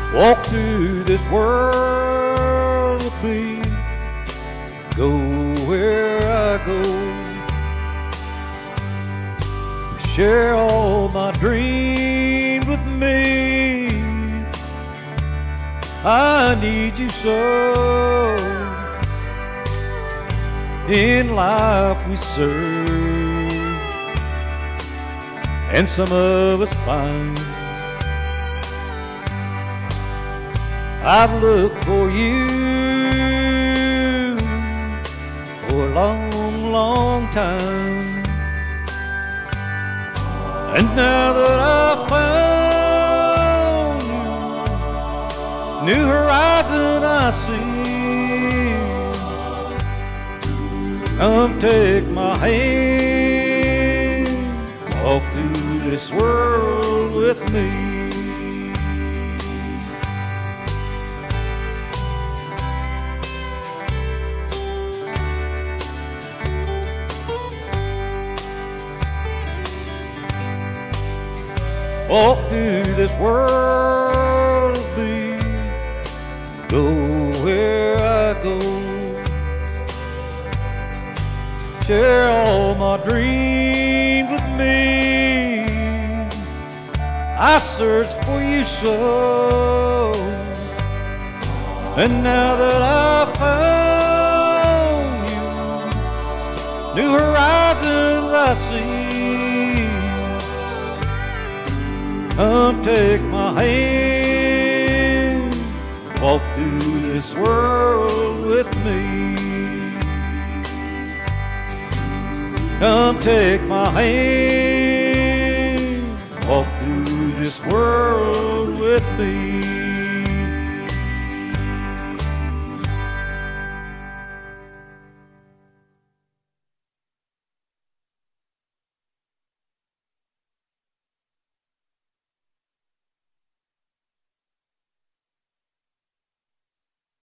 Walk through this world with me. Go where I go. Share all my dreams with me. I need you so. In life we serve, and some of us find. I've looked for you for a long, long time, and now that I've found you, new horizon I see. Come take my hand, walk through this world with me. Walk through this world with me. Go where I go. Share all my dreams with me. I searched for you so, and now that I've found you, new horizons I see. Come take my hand, walk through this world with me. Come take my hand, walk through this world with me.